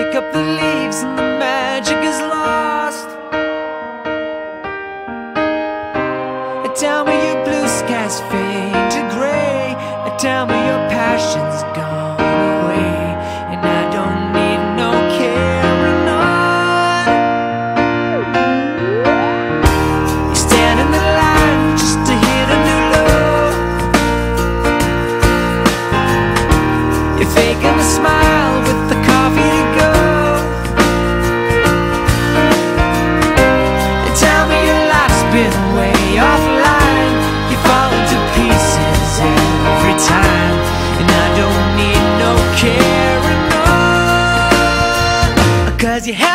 pick up the leaves and the magic is lost. Tell me your blue skies fade to gray. Tell me your passion's gone away, and I don't need no carrying on. You stand in the line just to hit a new low. You're faking a smile with the coffee to go. And tell me your life's been way offline. You fall into pieces every time, and I don't need no carrying on, 'cause you have